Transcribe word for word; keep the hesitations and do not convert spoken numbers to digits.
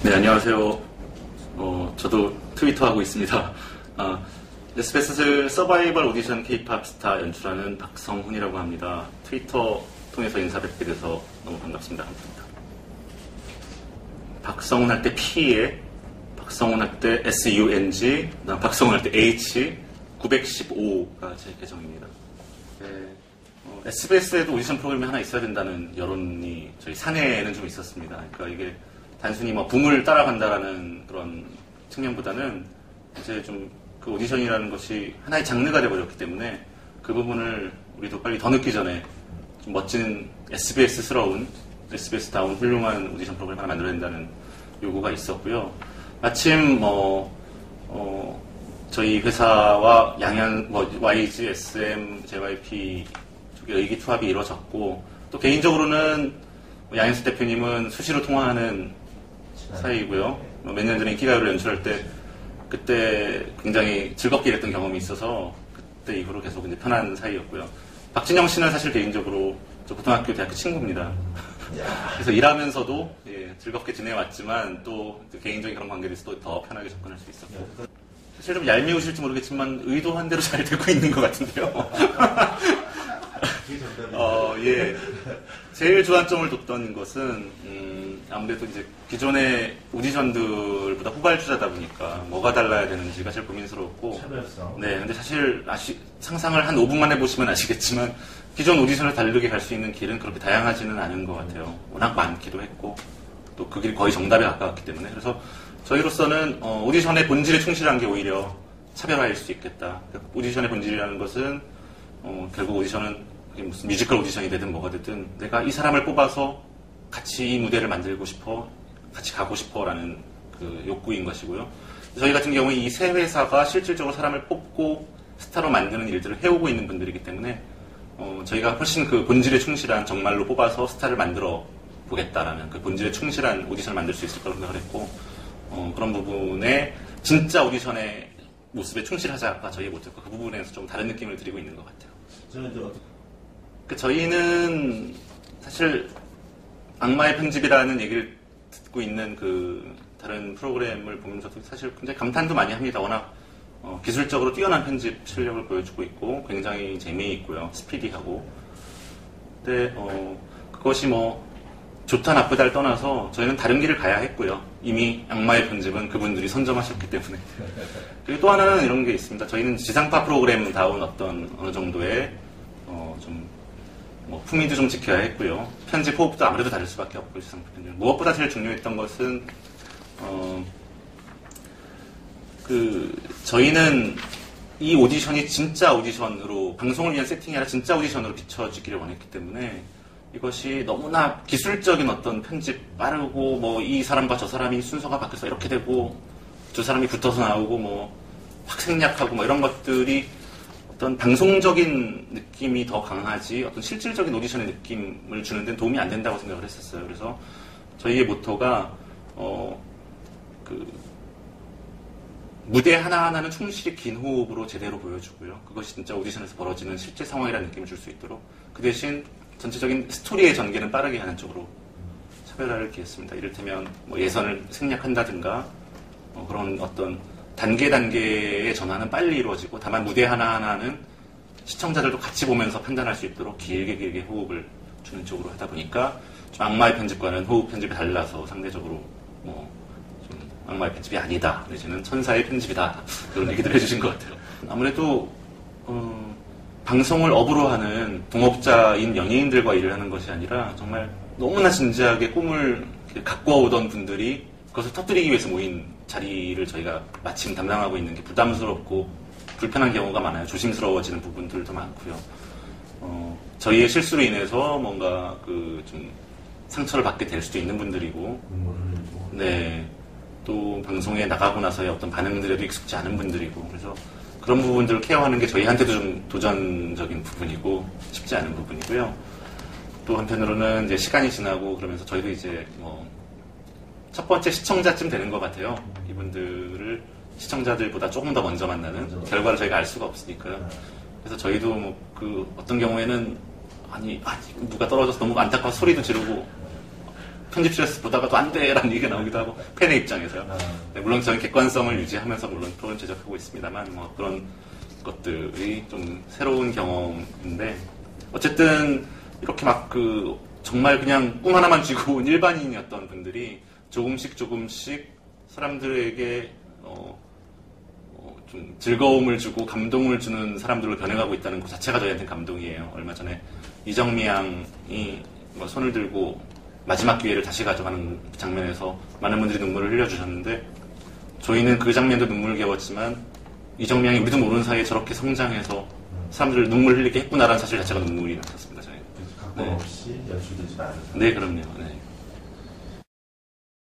네, 안녕하세요. 어, 저도 트위터 하고 있습니다. 아, 에스비에스 서바이벌 오디션 K-팝 스타 연출하는 박성훈이라고 합니다. 트위터 통해서 인사 뵙게 돼서 너무 반갑습니다. 박성훈 할 때 P에, 박성훈 할 때 에스유엔지, 박성훈 할 때 H, 구백십오가 제 계정입니다. 네, 어, 에스비에스에도 오디션 프로그램이 하나 있어야 된다는 여론이 저희 사내에는 좀 있었습니다. 그러니까 이게 단순히 뭐 붐을 따라간다라는 그런 측면보다는 이제 좀 그 오디션이라는 것이 하나의 장르가 되어버렸기 때문에 그 부분을 우리도 빨리 더 늦기 전에 좀 멋진 에스비에스스러운 에스비에스다운 훌륭한 오디션 프로그램 하나 만들어야 된다는 요구가 있었고요. 마침 뭐 어, 저희 회사와 양현 뭐 와이지, 에스엠, 제이와이피 쪽의 의기투합이 이루어졌고 또 개인적으로는 양현수 대표님은 수시로 통화하는 사이고요. 몇 년 전에 인기가요를 연출할 때 그때 굉장히 즐겁게 일했던 경험이 있어서 그때 이후로 계속 이제 편한 사이였고요. 박진영 씨는 사실 개인적으로 저 고등학교, 대학교 친구입니다. 그래서 일하면서도 예, 즐겁게 지내왔지만 또 개인적인 그런 관계에서 또 더 편하게 접근할 수 있었고 사실 좀 얄미우실지 모르겠지만 의도한 대로 잘 되고 있는 것 같은데요. 어, 예. 제일 주안점을 뒀던 것은, 음, 아무래도 이제 기존의 오디션들보다 후발주자다 보니까 뭐가 달라야 되는지가 제일 고민스러웠고. 차별성. 네, 근데 사실 아시, 상상을 한 오 분만 해보시면 아시겠지만, 기존 오디션을 다르게 갈 수 있는 길은 그렇게 다양하지는 않은 것 같아요. 워낙 많기도 했고, 또 그 길이 거의 정답에 가까웠기 때문에. 그래서 저희로서는, 어, 오디션의 본질에 충실한 게 오히려 차별화일 수 있겠다. 오디션의 본질이라는 것은, 어, 결국 오디션은 무슨 뮤지컬 오디션이 되든 뭐가 되든 내가 이 사람을 뽑아서 같이 이 무대를 만들고 싶어, 같이 가고 싶어 라는 그 욕구인 것이고요. 저희 같은 경우에 이 세 회사가 실질적으로 사람을 뽑고 스타로 만드는 일들을 해오고 있는 분들이기 때문에 어, 저희가 훨씬 그 본질에 충실한 정말로 뽑아서 스타를 만들어 보겠다라는 그 본질에 충실한 오디션을 만들 수 있을 거라고 생각을 했고 어, 그런 부분에 진짜 오디션의 모습에 충실하자가 저희의 모토고 그 부분에서 좀 다른 느낌을 드리고 있는 것 같아요. 저는 이제 어떻게 그 저희는 사실 악마의 편집이라는 얘기를 듣고 있는 그 다른 프로그램을 보면서도 사실 굉장히 감탄도 많이 합니다. 워낙 어, 기술적으로 뛰어난 편집 실력을 보여주고 있고 굉장히 재미있고요. 스피디하고. 근데 어, 그것이 뭐 좋다 나쁘다를 떠나서 저희는 다른 길을 가야 했고요. 이미 악마의 편집은 그분들이 선점하셨기 때문에. 그리고 또 하나는 이런 게 있습니다. 저희는 지상파 프로그램다운 어떤 어느 정도의 어, 좀 뭐 품위도 좀 지켜야 했고요. 편집 호흡도 아무래도 다를 수밖에 없고 지상파 편집. 무엇보다 제일 중요했던 것은 어, 그 저희는 이 오디션이 진짜 오디션으로 방송을 위한 세팅이 아니라 진짜 오디션으로 비춰지기를 원했기 때문에 이것이 너무나 기술적인 어떤 편집 빠르고 뭐 이 사람과 저 사람이 순서가 바뀌어서 이렇게 되고 두 사람이 붙어서 나오고 뭐 확 생략하고 뭐 이런 것들이 어떤 방송적인 느낌이 더 강하지 어떤 실질적인 오디션의 느낌을 주는 데는 도움이 안 된다고 생각을 했었어요. 그래서 저희의 모토가 어, 그 무대 하나하나는 충실히 긴 호흡으로 제대로 보여주고요. 그것이 진짜 오디션에서 벌어지는 실제 상황이라는 느낌을 줄 수 있도록 그 대신 전체적인 스토리의 전개는 빠르게 하는 쪽으로 차별화를 기했습니다. 이를테면 뭐 예선을 생략한다든가 어, 그런 어떤 단계 단계의 전환은 빨리 이루어지고 다만 무대 하나하나는 시청자들도 같이 보면서 판단할 수 있도록 길게 길게 호흡을 주는 쪽으로 하다 보니까 좀 악마의 편집과는 호흡 편집이 달라서 상대적으로 뭐 좀 악마의 편집이 아니다 내지는 천사의 편집이다 그런 얘기들 해주신 것 같아요. 아무래도 어, 방송을 업으로 하는 동업자인 연예인들과 일을 하는 것이 아니라 정말 너무나 진지하게 꿈을 갖고 오던 분들이 그것을 터뜨리기 위해서 모인 자리를 저희가 마침 담당하고 있는 게 부담스럽고 불편한 경우가 많아요. 조심스러워지는 부분들도 많고요. 어, 저희의 실수로 인해서 뭔가 그 좀 상처를 받게 될 수도 있는 분들이고, 네, 또 방송에 나가고 나서의 어떤 반응들에도 익숙지 않은 분들이고, 그래서 그런 부분들을 케어하는 게 저희한테도 좀 도전적인 부분이고 쉽지 않은 부분이고요. 또 한편으로는 이제 시간이 지나고 그러면서 저희도 이제 뭐 첫 번째 시청자쯤 되는 것 같아요. 이분들을 시청자들보다 조금 더 먼저 만나는 먼저. 결과를 저희가 알 수가 없으니까요. 그래서 저희도 뭐 그 어떤 경우에는 아니, 아니 누가 떨어져서 너무 안타까워 소리도 지르고 편집실에서 보다가도 안 돼라는 얘기가 나오기도 하고 팬의 입장에서요. 아. 네, 물론 저는 객관성을 유지하면서 물론 프로그램 제작하고 있습니다만 뭐 그런 것들이 좀 새로운 경험인데 어쨌든 이렇게 막 그 정말 그냥 꿈 하나만 쥐고 온 일반인이었던 분들이 조금씩 조금씩 사람들에게 어, 어, 좀 즐거움을 주고 감동을 주는 사람들로 변해가고 있다는 것 자체가 저희한테는 감동이에요. 얼마 전에 이정미 양이 뭐 손을 들고 마지막 기회를 다시 가져가는 장면에서 많은 분들이 눈물을 흘려주셨는데 저희는 그 장면도 눈물겨웠지만 이정미 양이 우리도 모르는 사이에 저렇게 성장해서 사람들을 눈물 흘리게 했구나라는 사실 자체가 눈물이 났었습니다. 저희는. 각본 없이 연출되지 않아요. 네, 그럼요. 네.